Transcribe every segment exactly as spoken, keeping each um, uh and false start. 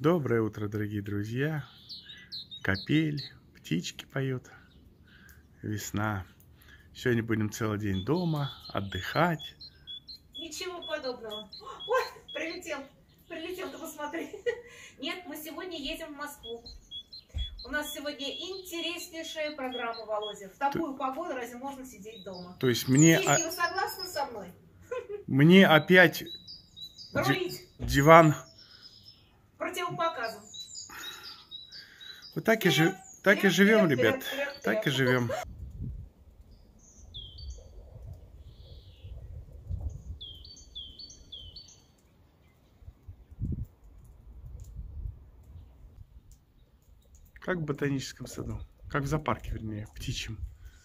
Доброе утро, дорогие друзья. Капель, птички поют. Весна. Сегодня будем целый день дома, отдыхать. Ничего подобного. Ой, прилетел. Прилетел, ты посмотри. Нет, мы сегодня едем в Москву. У нас сегодня интереснейшая программа, Володя. В такую то, погоду разве можно сидеть дома? То есть мне... Птички, вы согласны со мной? Мне опять диван... Противопоказан. Вот так и, жи... так и живем, ребят. Так и живем. Как в ботаническом саду. Как в зоопарке, вернее, птичьем.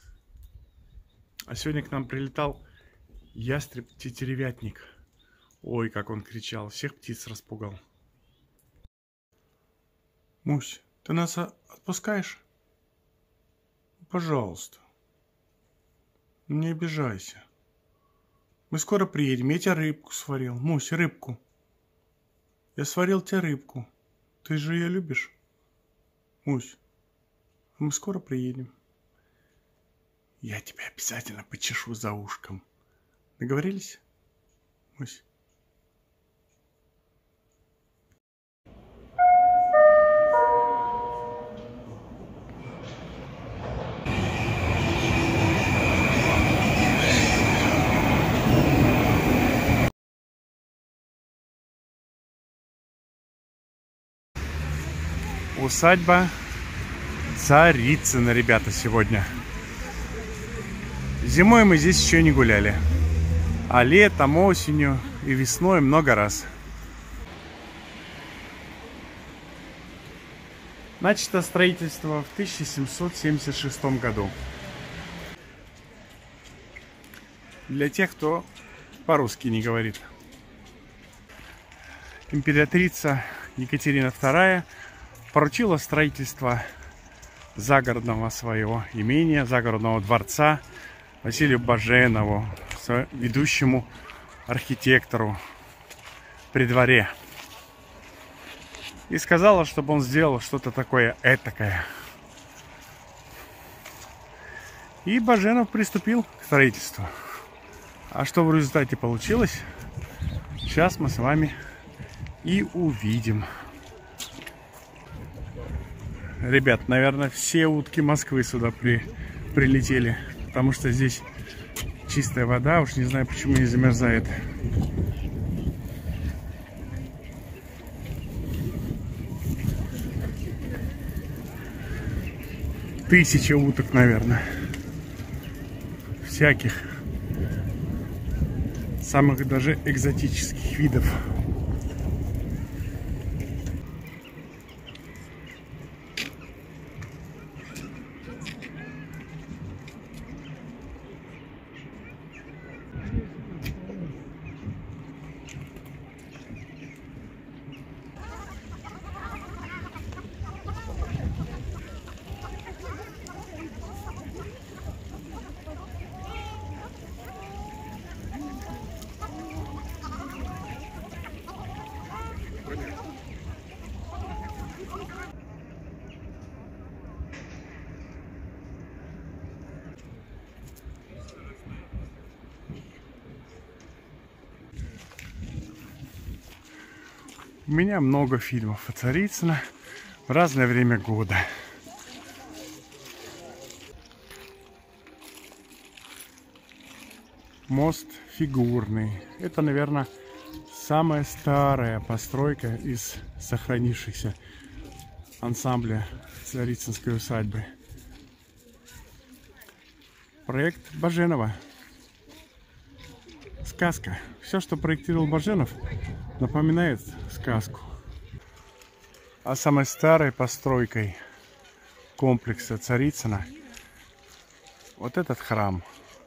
А сегодня к нам прилетал ястреб-тетеревятник. Ой, как он кричал. Всех птиц распугал. Мусь, ты нас отпускаешь? Пожалуйста. Не обижайся. Мы скоро приедем. Я тебе рыбку сварил. Мусь, рыбку. Я сварил тебе рыбку. Ты же ее любишь? Мусь, мы скоро приедем. Я тебя обязательно почешу за ушком. Договорились? Мусь? Усадьба Царицына, ребята, сегодня. Зимой мы здесь еще не гуляли. А летом, осенью и весной много раз. Начато строительство в тысяча семьсот семьдесят шестом году. Для тех, кто по-русски не говорит. Императрица Екатерина вторая поручила строительство загородного своего имения, загородного дворца Василию Баженову, ведущему архитектору при дворе. И сказала, чтобы он сделал что-то такое этакое. И Баженов приступил к строительству. А что в результате получилось, сейчас мы с вами и увидим. Ребят, наверное, все утки Москвы сюда при, прилетели, потому что здесь чистая вода, уж не знаю, почему не замерзает. Тысяча уток, наверное, всяких, самых даже экзотических видов. У меня много фильмов о Царицыно в разное время года. Мост фигурный. Это, наверное, самая старая постройка из сохранившихся ансамбля Царицынской усадьбы. Проект Баженова. Сказка. Все, что проектировал Баженов, напоминает сказку. А самой старой постройкой комплекса Царицына вот этот храм.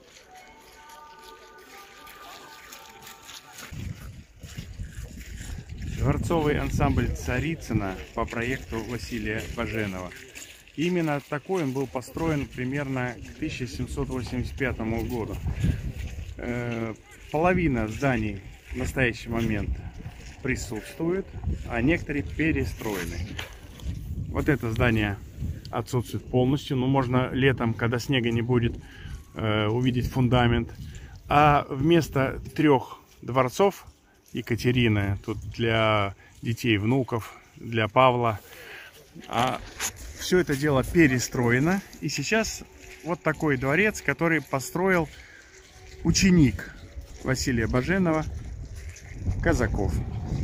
Дворцовый ансамбль Царицына по проекту Василия Баженова. Именно такой он был построен примерно к тысяча семьсот восемьдесят пятому году. Половина зданий в настоящий момент присутствуют, а некоторые перестроены. Вот это здание отсутствует полностью. Ну, можно летом, когда снега не будет, э, увидеть фундамент. А вместо трех дворцов Екатерины, тут для детей, внуков, для Павла, а все это дело перестроено. И сейчас вот такой дворец, который построил ученик Василия Баженова, Казаков.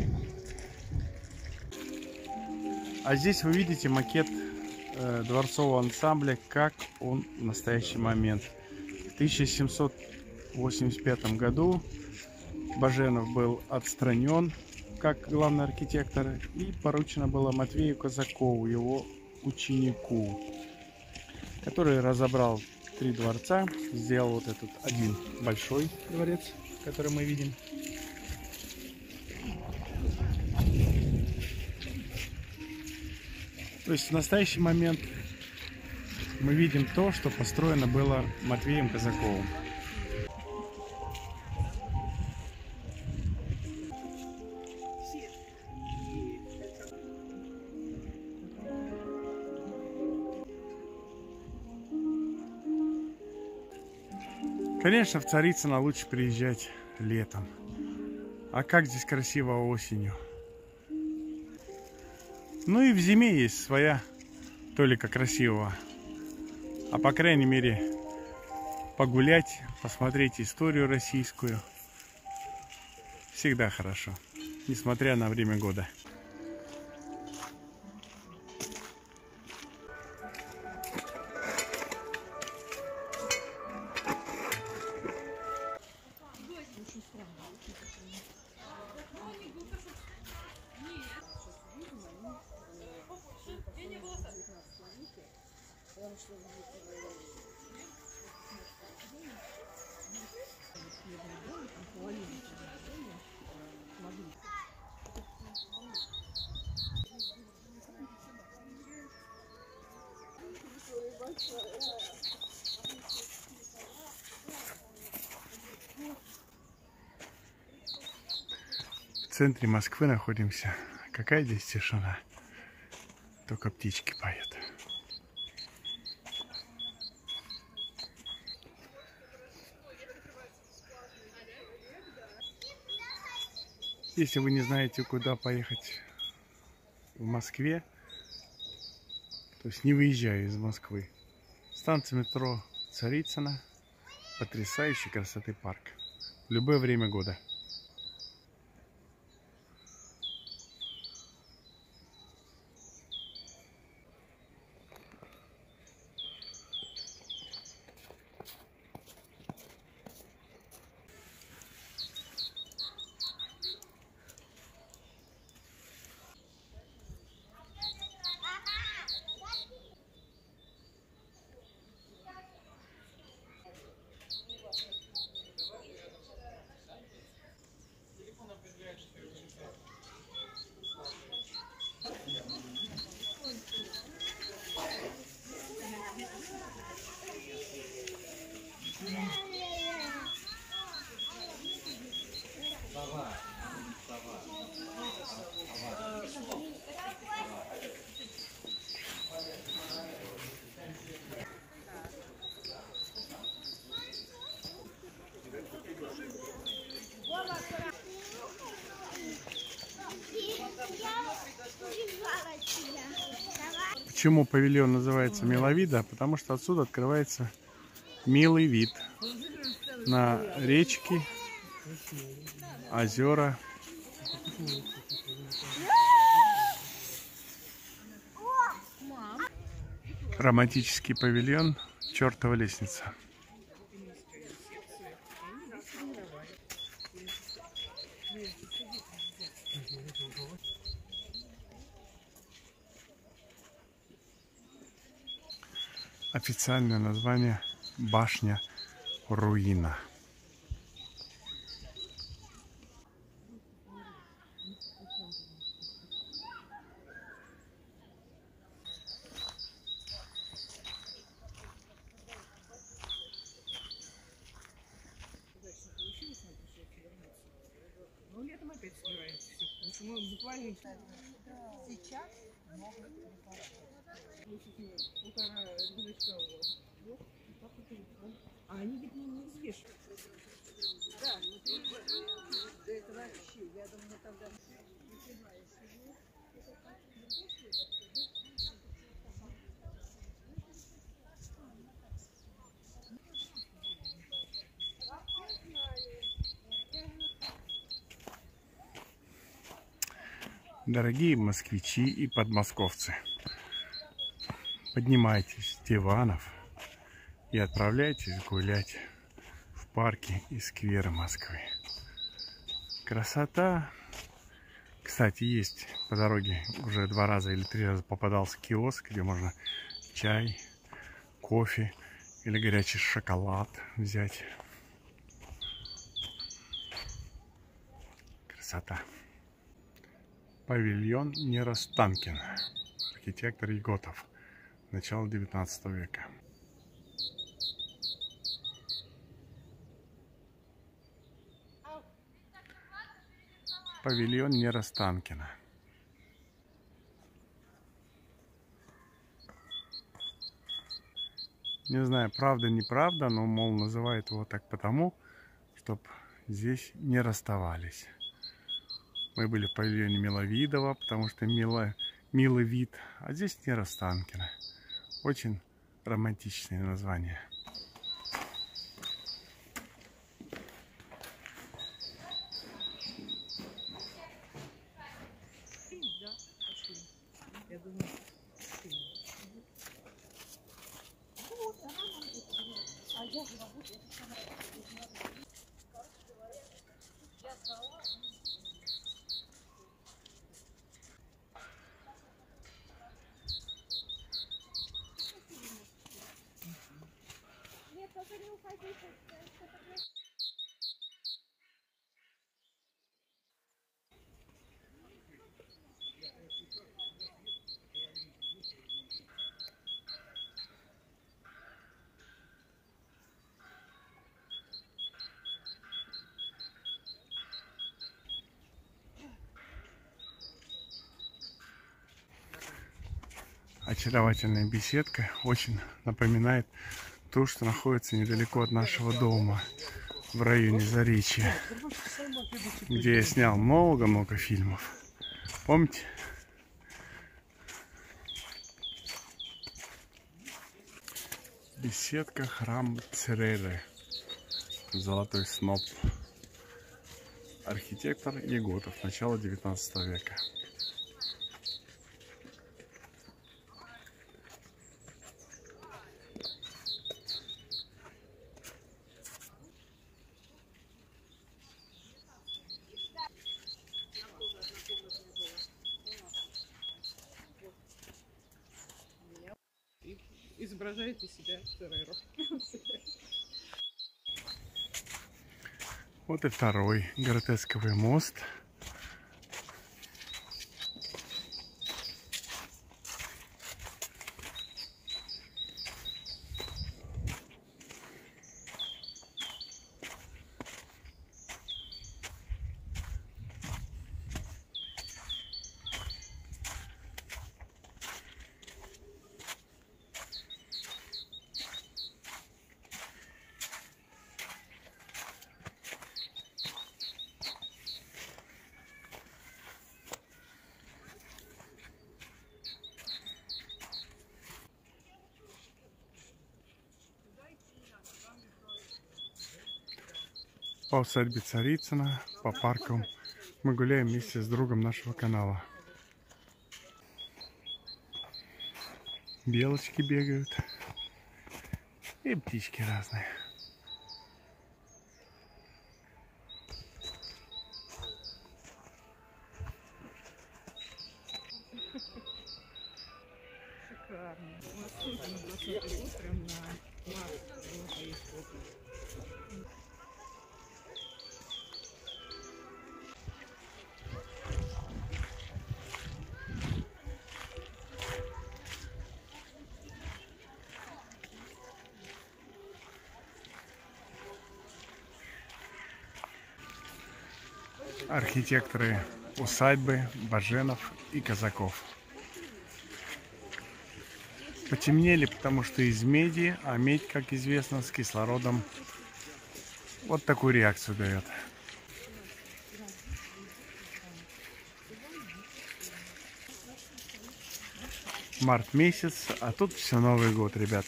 А здесь вы видите макет э, дворцового ансамбля, как он в настоящий момент. В тысяча семьсот восемьдесят пятом году Баженов был отстранен как главный архитектор, и поручено было Матвею Казакову, его ученику, который разобрал три дворца, сделал вот этот один большой дворец, который мы видим. То есть в настоящий момент мы видим то, что построено было Матвеем Казаковым. Конечно, в Царицыно лучше приезжать летом. А как здесь красиво осенью. Ну и в зиме есть своя толика красивого. А по крайней мере погулять, посмотреть историю российскую всегда хорошо, несмотря на время года. В центре Москвы находимся. Какая здесь тишина. Только птички поют. Если вы не знаете, куда поехать в Москве, то есть не выезжая из Москвы, станция метро Царицыно, потрясающей красоты парк. В любое время года. Почему павильон называется Миловида? Потому что отсюда открывается милый вид на речки, озера. Романтический павильон «Чертова лестница». Официальное название — башня Руина. Ну, летом опять собираемся все. Слушай, мы буквально Сейчас много полтора рюкзачка у вас. Вот, так вот и вот. А они ведь не, не взвешивают. Да, внутри да это вообще, я думаю, тогда Дорогие москвичи и подмосковцы, поднимайтесь с диванов и отправляйтесь гулять в парки и скверы Москвы. Красота! Кстати, есть по дороге уже два раза или три раза попадался киоск, где можно чай, кофе или горячий шоколад взять. Красота! Павильон Нерастанкин. Архитектор Еготов. Начало девятнадцатого века. Павильон Нерастанкина. Не знаю, правда, неправда, но, мол, называют его так потому, чтобы здесь не расставались. Мы были в павильоне Миловидова, потому что мило, милый вид, а здесь Нерастанкина. Очень романтичное название. Да, пошли. Я думаю, пошли. вот, она может. А я же работаю, это сама. Я спала. Нет, только не уходите. Очаровательная беседка, очень напоминает то, что находится недалеко от нашего дома, в районе Заречья, где я снял много-много фильмов. Помните? Беседка храм Цереры. Золотой сноп. Архитектор Еготов. Начало девятнадцатого века. Изображаете себя Цереру. Вот и второй гротесковый мост. По усадьбе Царицына, по паркам мы гуляем вместе с другом нашего канала. Белочки бегают и птички разные. Шикарно. У нас тоже на двадцатый год прям на март была поездка. Архитекторы усадьбы Баженов и Казаков. Потемнели, потому что из меди, а медь, как известно, с кислородом вот такую реакцию дает. Март месяц, а тут все Новый год, ребят.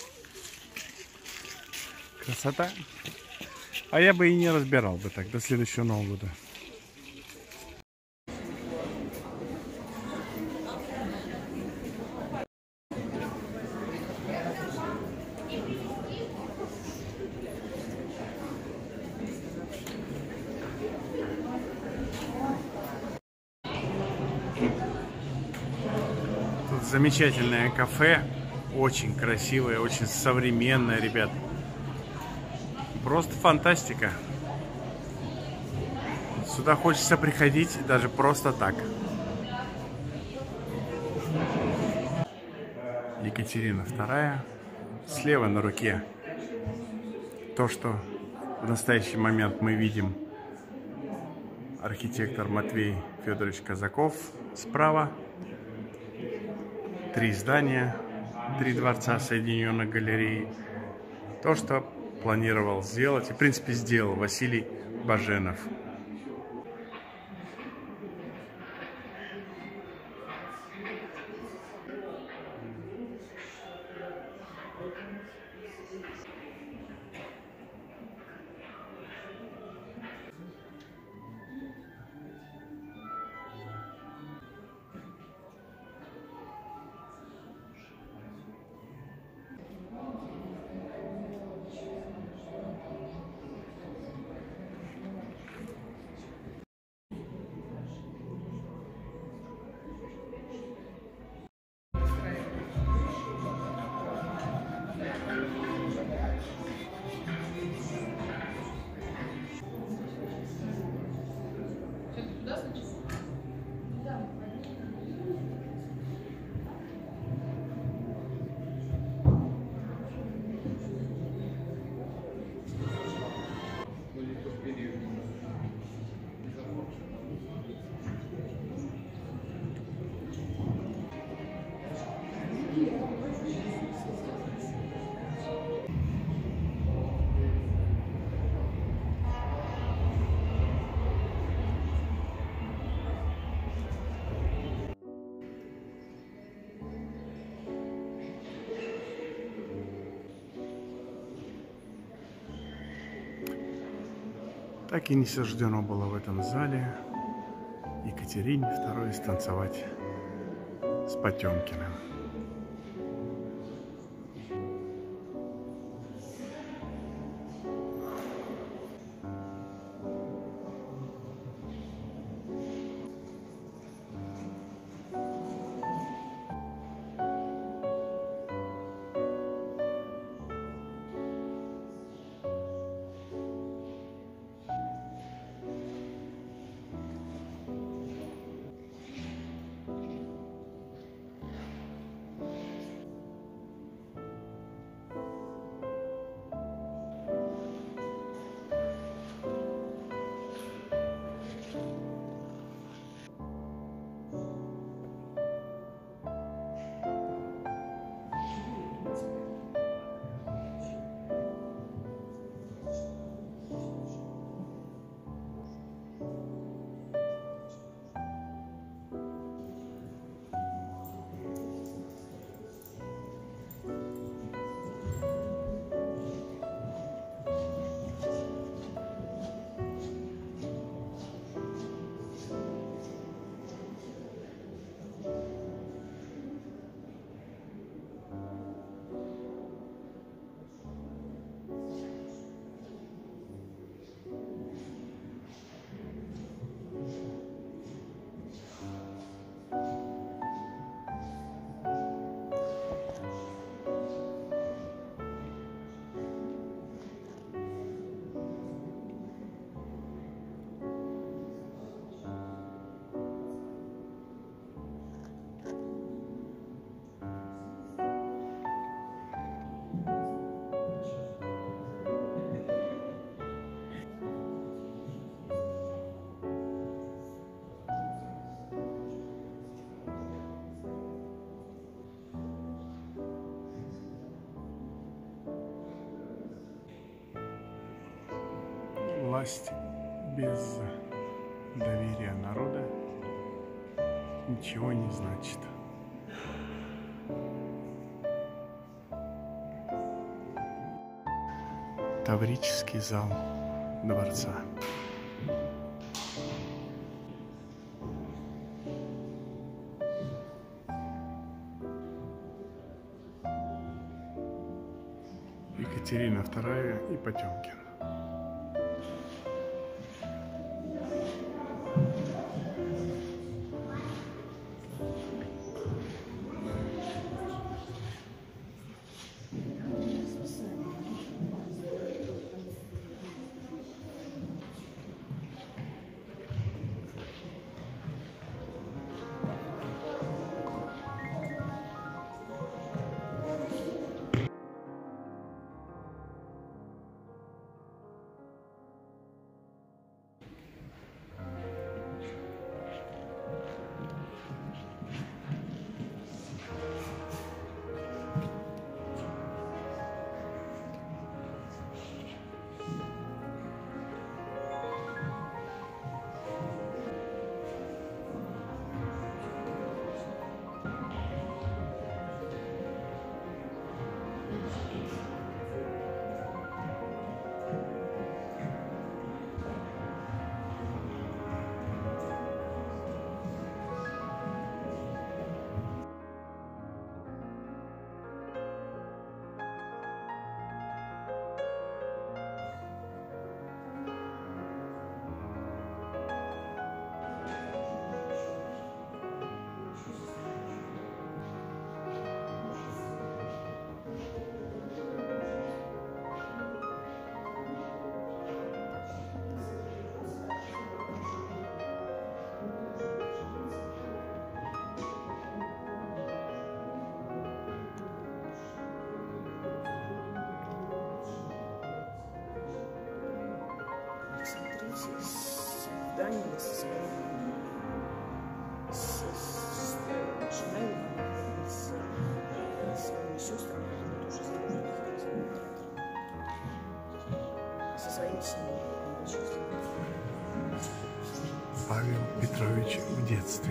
Красота. А я бы и не разбирал бы так до следующего Нового года. Тут замечательное кафе, очень красивое, очень современное, ребят. Просто фантастика. Сюда хочется приходить даже просто так. Екатерина вторая. Слева на руке то, что в настоящий момент мы видим. Архитектор Матвей Федорович Казаков. Справа три здания, три дворца соединенных галерей. То, что планировал сделать и, в принципе, сделал Василий Баженов. Так и не суждено было в этом зале Екатерине второй станцевать с Потемкиным. Власть без доверия народа ничего не значит. Таврический зал дворца. Екатерина вторая и Потемкин. Смотрите, с Данией, со своим, с, с, с женой, с, с своими сестрами, они тоже здоровы, со своими семьями. Павел Петрович в детстве.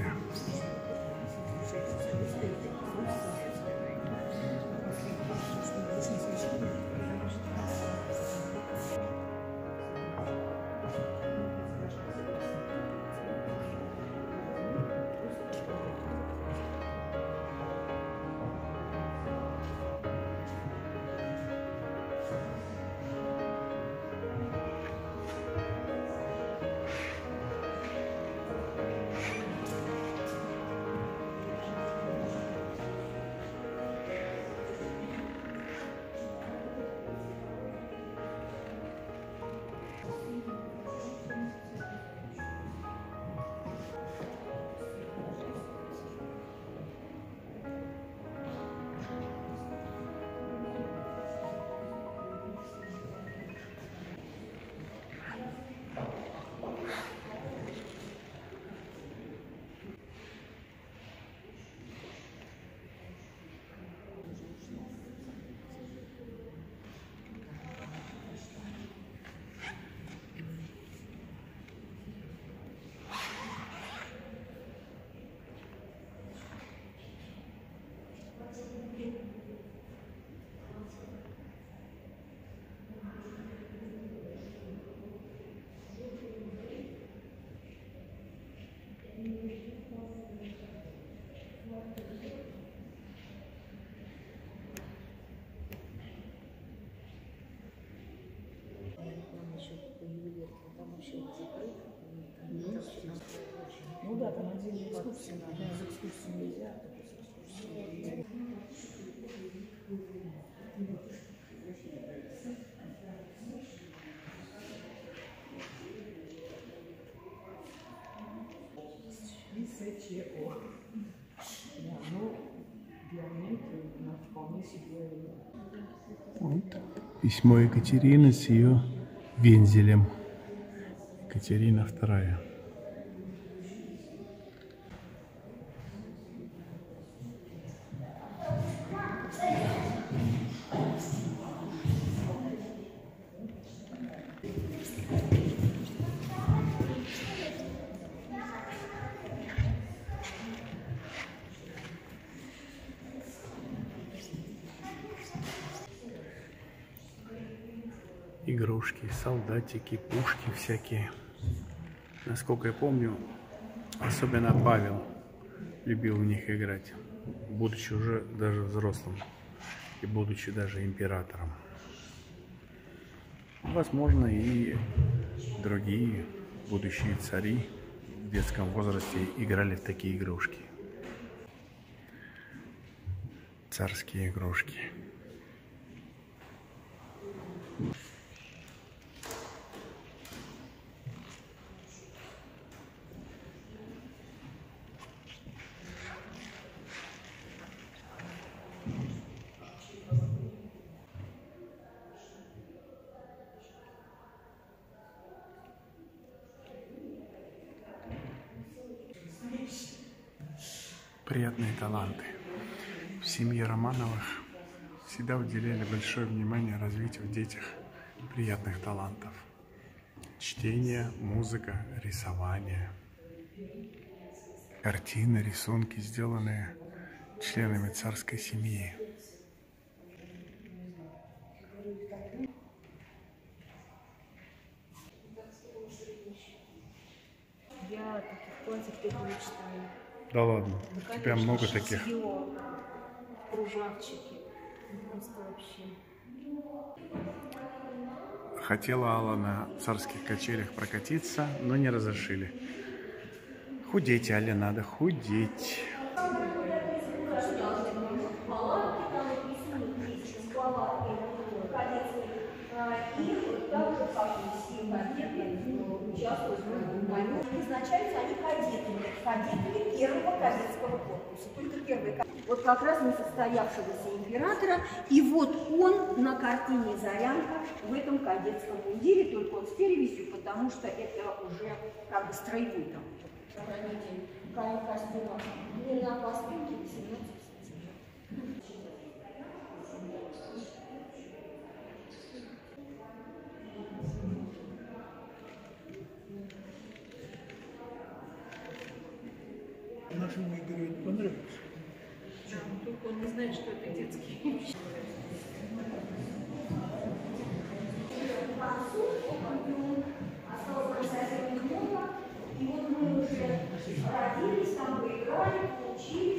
Ну да, там отдельные экскурсии надо. Без экскурсии нельзя, а без экскурсии. ИСЧО. Да, ну, для них она вполне себе... Вот письмо Екатерины с ее вензелем. Екатерина вторая. игрушки, солдатики, пушки всякие. Насколько я помню, особенно Павел любил в них играть, будучи уже даже взрослым и будучи даже императором. Возможно, и другие будущие цари в детском возрасте играли в такие игрушки. Царские игрушки. Приятные таланты. В семье Романовых всегда уделяли большое внимание развитию в детях приятных талантов. Чтение, музыка, рисование. Картины, рисунки, сделанные членами царской семьи. Я таких платьев только мечтаю. Да ладно, Ну, у тебя конечно, много таких. шитье, кружавчики. Просто вообще. Хотела Алла на царских качелях прокатиться, но не разрешили. Худеть, Алле, надо худеть. Назначаются они кадетами, кадетами первого кадетского корпуса. Только первый кадет. Вот как раз несостоявшегося императора, и вот он на картине «Зарянка» в этом кадетском мундире, только он с перевесью, потому что это уже как бы строевой там. Край костюма длина по спинке восемнадцать сантиметров. Нашему Игорю это понравилось. Только он не знает, что это детский. И вот мы уже родились, там поиграли, учились.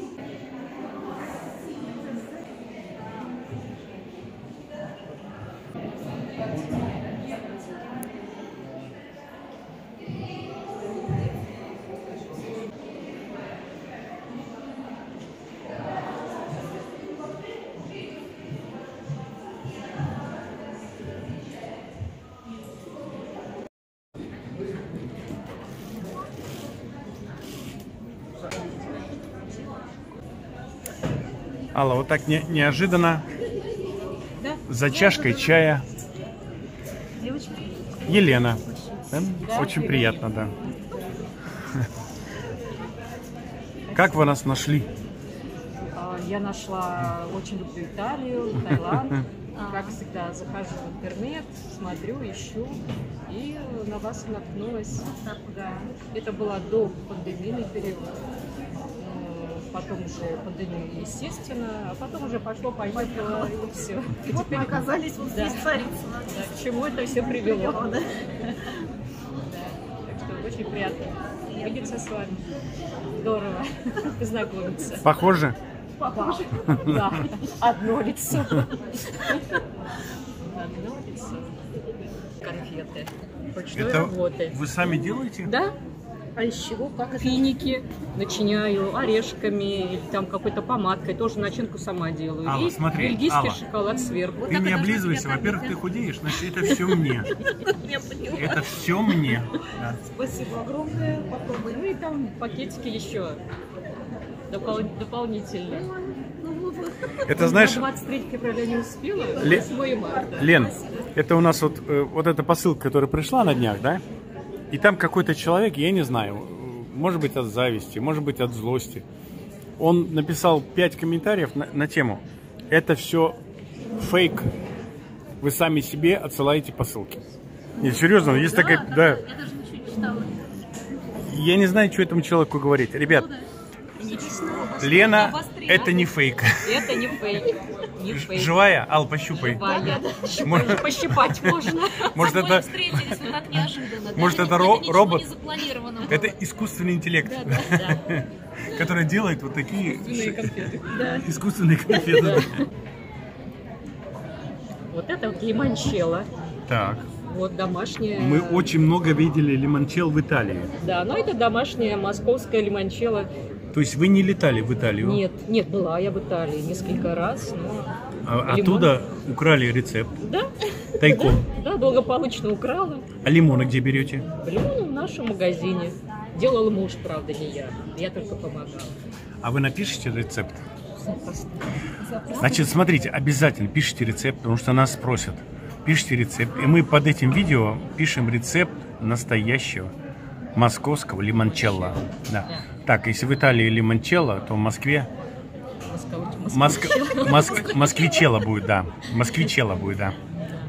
Алла, вот так не, неожиданно, Да? за чашкой чая. Девочки? Елена. Да? Да, Очень привет. приятно, да. Как вы нас нашли? А, Я нашла, очень люблю Италию, Таиланд. Как всегда, захожу в интернет, смотрю, ищу, и на вас наткнулась. Да. Это было до пандемийный период. Э, Потом уже пандемия, естественно, а потом уже пошло, поехало, и все. И вот мы оказались вот здесь, Да. Царицыно. Да, к чему это все привело. Да. Да. Так что очень приятно видеться с вами. Здорово познакомиться. Похоже? Похоже. Да, одно лицо. Одно лицо. Конфеты. Почтой Это работы. вы сами делаете? Да, А из чего? Как это? финики начиняю орешками или там какой-то помадкой. Тоже начинку сама делаю. Алла, И смотри, бельгийский Алла. шоколад сверху. Ты не облизывайся. Во-первых, ты худеешь, значит, это все мне. Я поняла. Это все мне. Да. Спасибо огромное. Попробуй. Ну и там пакетики еще допол- дополнительные. Это, знаешь, Я двадцать третьего февраля не успела, Ле- восьмого марта. Лен, это у нас вот, э, вот эта посылка, которая пришла на днях, да? И там какой-то человек, я не знаю, может быть от зависти, может быть от злости. Он написал пять комментариев на, на тему «Это все фейк, вы сами себе отсылаете посылки». Нет, серьезно, есть такая... Да. Я даже ничего не читала. Я не знаю, что этому человеку говорить. Ребят, Ничего. Лена, Обострение. Это не фейк. Это не фейк. Не фейк. Живая? Ал, пощупай. Живая. Может- Пощипать можно. Может, Мы это, встретились вот так неожиданно. да? Может, это Это ро- ничего робот? не запланировано было. это искусственный интеллект, который делает вот такие искусственные конфеты. Вот это вот лимончелло. Так. Вот домашняя. Мы очень много видели лимончелл в Италии. Да, но это домашняя московская лимончелло. То есть вы не летали в Италию? Нет, нет, была я в Италии несколько раз, но... А Лимон. оттуда украли рецепт Да, тайком. да, благополучно украла. А лимоны где берете? Лимон в нашем магазине. Делал муж, правда, не я. Я только помогала. А вы напишите рецепт? Значит, смотрите, обязательно пишите рецепт, потому что нас спросят. Пишите рецепт, и мы под этим видео пишем рецепт настоящего московского лимончелло. Да. Так, если в Италии лимончелло, то в Москве Моск... Моск... москвичелло будет, да. Москвичелло будет, да.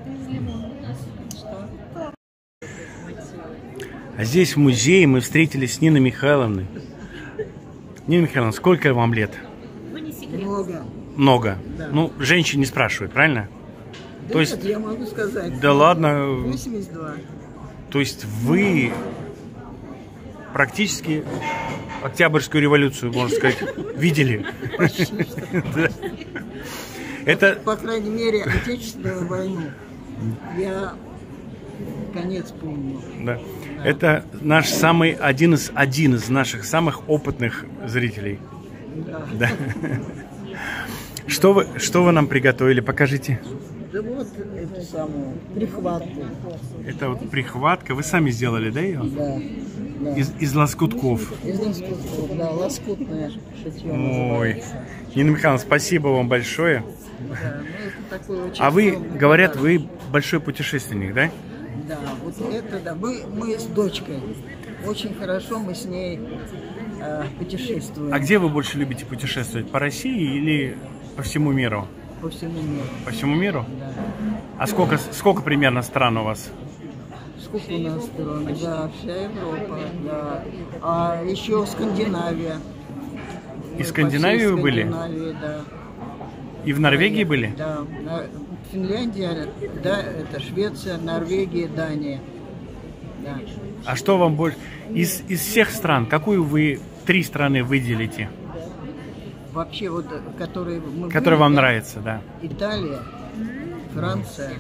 А здесь в музее мы встретились с Ниной Михайловной. Нина Михайловна, сколько вам лет? Ну, не секрет. Много. Много. Да. Ну, женщин не спрашивают, правильно? Да То нет, есть- я могу сказать. Да ладно. восемьдесят два. То есть вы практически Октябрьскую революцию, можно сказать, видели. Да. Это, По крайней мере, Отечественную войну. Я конец помню. да. Это наш самый один из один из наших самых опытных зрителей. Да. Да. Что вы что вы нам приготовили? Покажите. Да вот эту самую прихватку. Это вот прихватка. Вы сами сделали, да, ее? Да. Да. Из, из лоскутков. Из лоскутков, да, лоскутное шитье. Ой. называется. Нина Михайловна, спасибо вам большое. Да, ну это такой очень А вы, скромный говорят, подарок. вы большой путешественник, да? Да, вот это да. Мы, мы с дочкой. Очень хорошо мы с ней э, путешествуем А где вы больше любите путешествовать? По России или по всему миру? по всему миру. По всему миру? Да. А сколько, сколько примерно стран у вас? Сколько у нас стран? Да, вся Европа, да. А еще Скандинавия. Мы И по Скандинавии всей вы были? Скандинавии, да. И в Норвегии были? Да. На- Финляндия, да, это Швеция, Норвегия, Дания. Да. А что вам больше? Из, из всех стран, какую вы три страны выделите, Вообще вот, которые мы которые были, вам да, нравятся, да? Италия, Франция.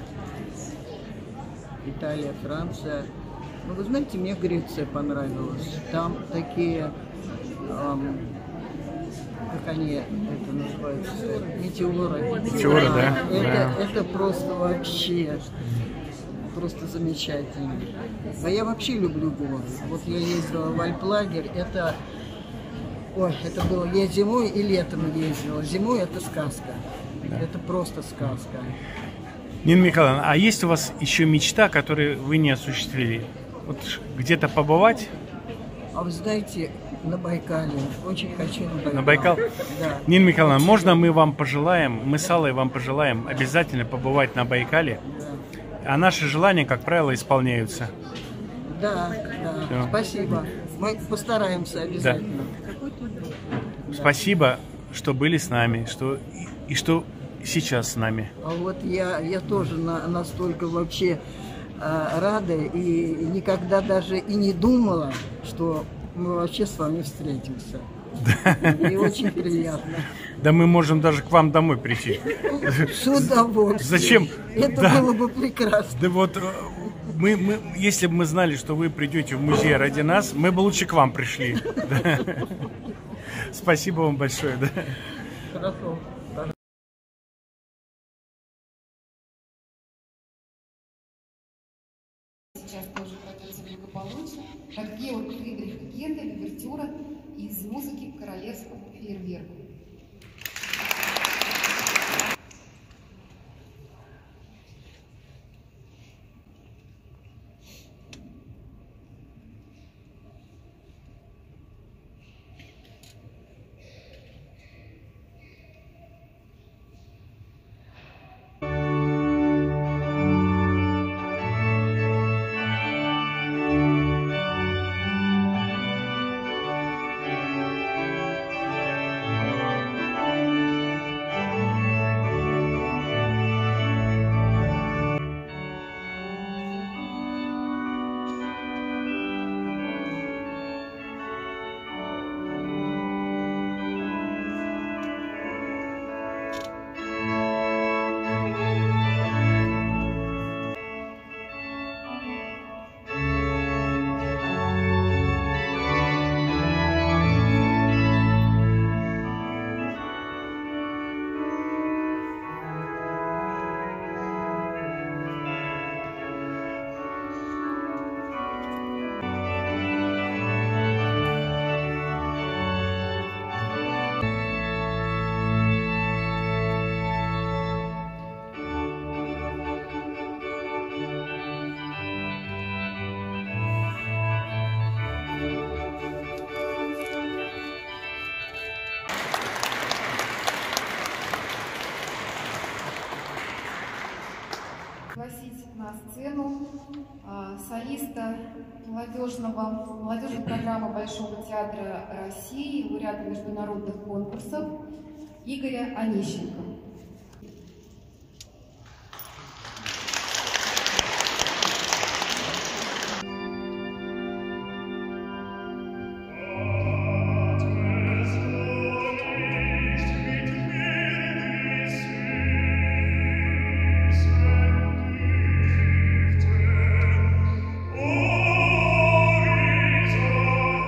Италия, Франция. Ну, вы знаете, мне Греция понравилась. Там такие, эм, как они это называются, метеоры. Метеоры, да? Это, Да. это просто вообще, просто замечательно. А я вообще люблю горы. Вот я ездила в Альплагерь, это, ой, это было, я зимой и летом ездила. Зимой это сказка. Это просто сказка. Нина Михайловна, а есть у вас еще мечта, которую вы не осуществили? Вот где-то побывать? А вы знаете, на Байкале, очень хочу на Байкал. На Байкал? Да. Нина Михайловна, можно мы вам пожелаем, мы с Аллой вам пожелаем обязательно побывать на Байкале? А наши желания, как правило, исполняются. Да, да, Всё. спасибо. Мы постараемся обязательно. Спасибо, что были с нами, что и, и что сейчас с нами. А вот я, я тоже на- настолько вообще а, рада и никогда даже и не думала, что мы вообще с вами встретимся. И очень приятно. Да мы можем даже к вам домой прийти. С удовольствием. Зачем? Это Да. было бы прекрасно. Да вот, э, мы, мы, если бы мы знали, что вы придете в музей ради нас, мы бы лучше к вам пришли. Да. Спасибо вам большое. Да. Хорошо. Сейчас тоже пройдется благополучно, как Георг Фридрих Гендель, увертюра из музыки к королевскому фейерверку. Thank Пригласить на сцену а, солиста молодежного, молодежной программы Большого театра России, лауреата международных конкурсов Игоря Онищенко.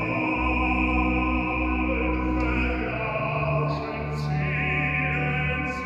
Zielen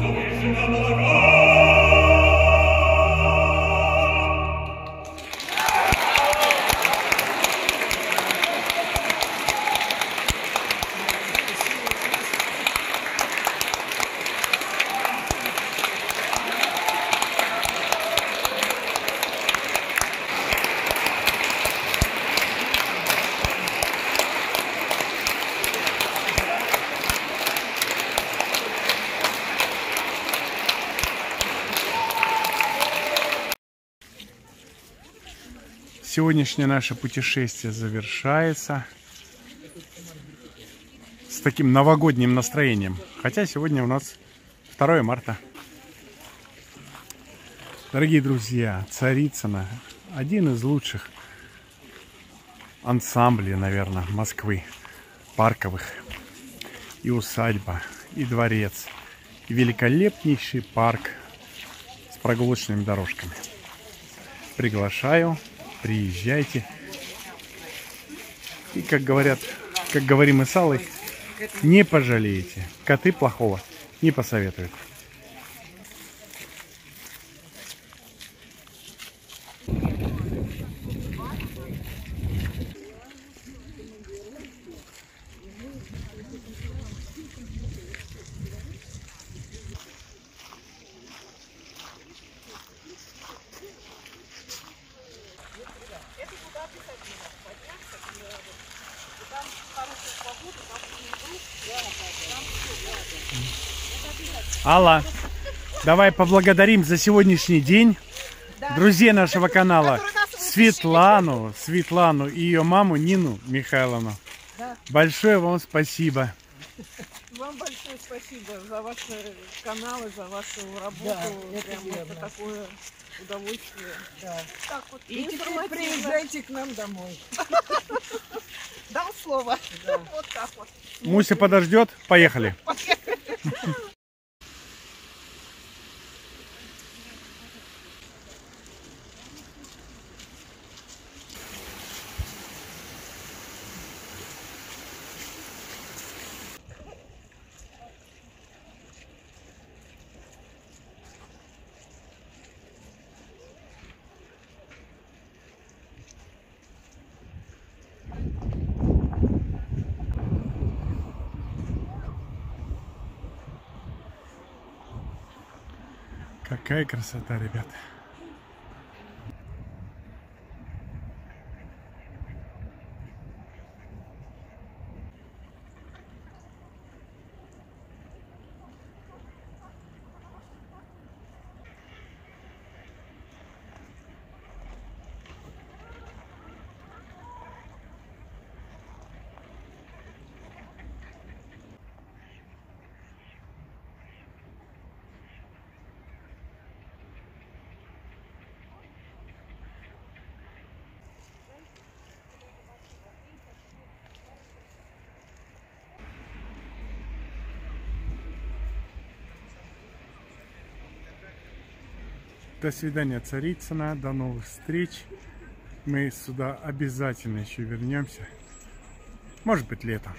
Сегодняшнее наше путешествие завершается с таким новогодним настроением. Хотя сегодня у нас второе марта. Дорогие друзья, Царицыно – один из лучших ансамблей, наверное, Москвы. Парковых. И усадьба, и дворец, и великолепнейший парк с прогулочными дорожками. Приглашаю. Приезжайте. И, как говорят, как говорим мы с Аллой, не пожалеете. Коты плохого не посоветуют. Алла, давай поблагодарим за сегодняшний день друзей нашего канала Светлану, Светлану и ее маму Нину Михайловну. Большое вам спасибо. Вам большое спасибо за ваши каналы, за вашу работу. Да, Прям это такое удовольствие. Да. Так вот, И теперь информативно. приезжайте к нам домой. Дал слово. Да. Вот так вот. Муся подождет. Поехали. Какая красота, ребята. До свидания, Царицыно. До новых встреч. Мы сюда обязательно еще вернемся. Может быть, летом.